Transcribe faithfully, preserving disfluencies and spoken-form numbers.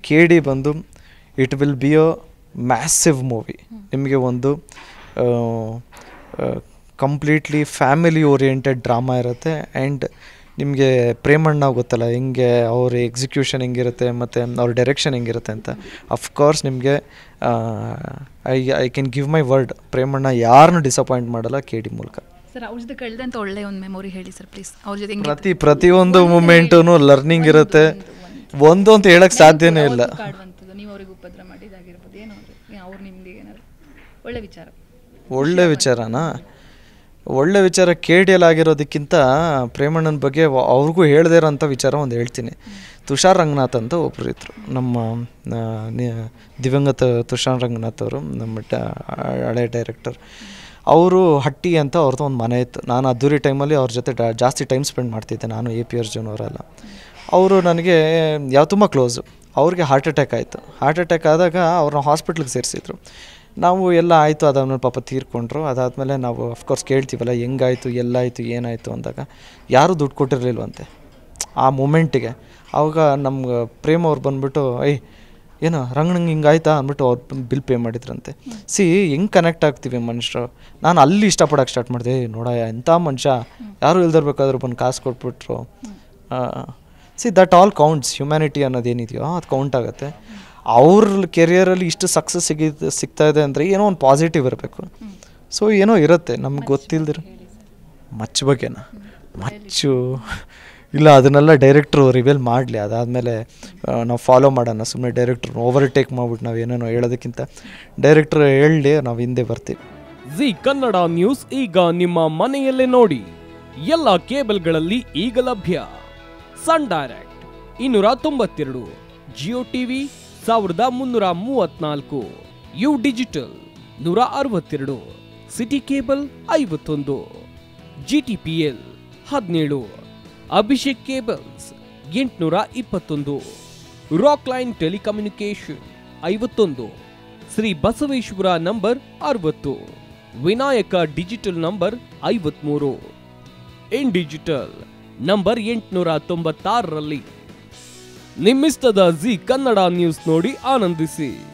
K D ಬಂದು it will be a massive movie. ನಿಮಗೆ ಒಂದು ಕಂಪ್ಲೀಟ್ಲಿ ಫ್ಯಾಮಿಲಿ ಓರಿಯೆಂಟೆಡ್ ಡ್ರಾಮಾ ಇರುತ್ತೆ. ಆ್ಯಂಡ್ ನಿಮಗೆ ಪ್ರೇಮಣ್ಣ ಗೊತ್ತಲ್ಲ ಹೆಂಗೆ ಅವ್ರ ಎಕ್ಸಿಕ್ಯೂಷನ್ ಹೆಂಗಿರುತ್ತೆ ಮತ್ತು ಅವ್ರ ಡೈರೆಕ್ಷನ್ ಹೆಂಗಿರುತ್ತೆ ಅಂತ. ಅಫ್ಕೋರ್ಸ್ ನಿಮಗೆ I I can give my word, Premanna ಯಾರನ್ನೂ ಡಿಸಪಾಯಿಂಟ್ ಮಾಡಲ್ಲ ಕೆ ಡಿ ಮೂಲಕ. ಸರ್ ಅವ್ರ ಜೊತೆ ಕಳೆದಂಥ ಒಳ್ಳೆ ಒಂದು ಮೆಮೊರಿ ಹೇಳಿ ಸರ್ ಪ್ಲೀಸ್. ಅವ್ರ ಜೊತೆ ಪ್ರತಿ ಪ್ರತಿಯೊಂದು ಮೂಮೆಂಟೂ ಲರ್ನಿಂಗ್ ಇರುತ್ತೆ. ಒಂದು ಅಂತ ಹೇಳಕ್ಕೆ ಸಾಧ್ಯನೇ ಇಲ್ಲ. ನೀವು ಅವ್ರಿಗೆ ಉಪದ್ರ ಮಾಡಿದಾಗಿರ್ಬೋದು, ಏನೋ ಅವ್ರು ನಿಮಗೆ ಏನಾದ್ರು ಒಳ್ಳೆ ವಿಚಾರ ಒಳ್ಳೆ ವಿಚಾರನಾ ಒಳ್ಳೆ ವಿಚಾರ ಕೆ ಡಿ ಎಲ್ ಆಗಿರೋದಕ್ಕಿಂತ ಪ್ರೇಮಣ್ಣನ ಬಗ್ಗೆ ಅವ್ರಿಗೂ ಹೇಳದೇ ಇರೋಂಥ ವಿಚಾರ ಒಂದು ಹೇಳ್ತೀನಿ. ತುಷಾರ್ ರಂಗನಾಥ್ ಅಂತ ಒಬ್ಬರು ಇದ್ದರು, ನಮ್ಮ ದಿವಂಗತ ತುಷಾರ್ ರಂಗನಾಥ್ ಅವರು, ನಮ್ಮ ಡ ಹಳೆ ಡೈರೆಕ್ಟರ್. ಅವರು ಹಟ್ಟಿ ಅಂತ ಅವ್ರದ್ದು ಒಂದು ಮನೆ ಇತ್ತು. ನಾನು ಅದ್ದೂರಿ ಟೈಮಲ್ಲಿ ಅವ್ರ ಜೊತೆ ಜಾಸ್ತಿ ಟೈಮ್ ಸ್ಪೆಂಡ್ ಮಾಡ್ತಿದ್ದೆ, ನಾನು ಎ ಪಿ ಅರ್ಜುನ್ ಅವರೆಲ್ಲ. ಅವರು ನನಗೆ ಯಾವ ತುಂಬ ಕ್ಲೋಸು. ಅವ್ರಿಗೆ ಹಾರ್ಟ್ ಅಟ್ಯಾಕ್ ಆಯಿತು. ಹಾರ್ಟ್ ಅಟ್ಯಾಕ್ ಆದಾಗ ಅವ್ರನ್ನ ಹಾಸ್ಪಿಟ್ಲಿಗೆ ಸೇರಿಸಿದ್ರು. ನಾವು ಎಲ್ಲ ಆಯಿತು, ಅದಾದ್ಮೇಲೆ ಪಾಪ ತೀರ್ಕೊಂಡ್ರು. ಅದಾದಮೇಲೆ ನಾವು ಅಫ್ಕೋರ್ಸ್ ಕೇಳ್ತೀವಲ್ಲ ಹೆಂಗಾಯಿತು, ಎಲ್ಲಾಯಿತು, ಏನಾಯಿತು ಅಂದಾಗ ಯಾರೂ ದುಡ್ಡು ಕೊಟ್ಟಿರಲಿಲ್ವಂತೆ ಆ ಮೂಮೆಂಟಿಗೆ. ಆವಾಗ ನಮ್ಮ ಪ್ರೇಮ ಅವ್ರು ಬಂದುಬಿಟ್ಟು ಐ ಏನೋ ರಂಗಣ್ಣಂಗೆ ಹಿಂಗಾಯ್ತಾ ಅಂದ್ಬಿಟ್ಟು ಅವ್ರು ಬಿಲ್ ಪೇ ಮಾಡಿದ್ರಂತೆ. ಸಿ ಹೆಂಗೆ ಕನೆಕ್ಟ್ ಆಗ್ತೀವಿ ಮನುಷ್ಯರು. ನಾನು ಅಲ್ಲಿ ಇಷ್ಟಪಡೋಕ್ಕೆ ಸ್ಟಾರ್ಟ್ ಮಾಡಿದೆ. ನೋಡ ಎಂಥ ಮನುಷ್ಯ, ಯಾರೂ ಇಲ್ದಿರ್ಬೇಕಾದ್ರೂ ಬಂದು ಕಾಸು ಕೊಟ್ಬಿಟ್ರು. See that all counts. Humanity ಅನ್ನೋದೇನಿದೆಯೋ ಅದು ಕೌಂಟ್ ಆಗುತ್ತೆ. ಅವ್ರ ಕೆರಿಯರಲ್ಲಿ ಇಷ್ಟು ಸಕ್ಸಸ್ ಸಿಗಿ ಸಿಗ್ತಾ ಇದೆ ಅಂದರೆ ಏನೋ ಒಂದು ಪಾಸಿಟಿವ್ ಇರಬೇಕು. ಸೊ ಏನೋ ಇರುತ್ತೆ ನಮ್ಗೆ ಗೊತ್ತಿಲ್ದಿರ. ಮಚ್ಚ ಬಗ್ಗೆನಾ? ಮಚ್ಚು ಇಲ್ಲ, ಅದನ್ನೆಲ್ಲ ಡೈರೆಕ್ಟ್ರು ರಿವೀಲ್ ಮಾಡಲಿ. ಅದಾದಮೇಲೆ ನಾವು ಫಾಲೋ ಮಾಡೋಣ. ಸುಮ್ಮನೆ ಡೈರೆಕ್ಟ್ರು ಓವರ್ಟೇಕ್ ಮಾಡ್ಬಿಟ್ಟು ನಾವು ಏನೇನೋ ಹೇಳೋದಕ್ಕಿಂತ ಡೈರೆಕ್ಟ್ರು ಹೇಳಿ ನಾವು ಹಿಂದೆ ಬರ್ತೀವಿ. ಜಿ ಕನ್ನಡ ನ್ಯೂಸ್ ಈಗ ನಿಮ್ಮ ಮನೆಯಲ್ಲೇ ನೋಡಿ. ಎಲ್ಲ ಕೇಬಲ್ಗಳಲ್ಲಿ ಈಗ ಲಭ್ಯ. ಸನ್ ಡೈರೆಕ್ಟ್ ಇನ್ನೂರ ತೊಂಬತ್ತೆರಡು, ಜಿಯೋ ಟಿವಿ ಸಾವಿರದ ಮುನ್ನೂರ ಮೂವತ್ನಾಲ್ಕು, ಯು ಡಿಜಿಟಲ್ ನೂರ ಅರವತ್ತೆರಡು, ಸಿಟಿ ಕೇಬಲ್ ಐವತ್ತೊಂದು, ಜಿ ಟಿ ಪಿ ಎಲ್ ಹದಿನೇಳು, ಅಭಿಷೇಕ್ ಕೇಬಲ್ಸ್ ಎಂಟುನೂರ ಇಪ್ಪತ್ತೊಂದು, ರಾಕ್ ಲೈನ್ ಟೆಲಿಕಮ್ಯುನಿಕೇಶನ್ ಐವತ್ತೊಂದು, ಶ್ರೀ ಬಸವೇಶ್ವರ ನಂಬರ್ ಅರವತ್ತು, ವಿನಾಯಕ ಡಿಜಿಟಲ್ ನಂಬರ್ ಐವತ್ಮೂರು, ಇನ್ ಡಿಜಿಟಲ್ ನಂಬರ್ ಎಂಟುನೂರ ತೊಂಬತ್ತಾರರಲ್ಲಿ. ನಿಮ್ಮಿಸ್ತದ ಜಿ ಕನ್ನಡ ನ್ಯೂಸ್ ನೋಡಿ ಆನಂದಿಸಿ.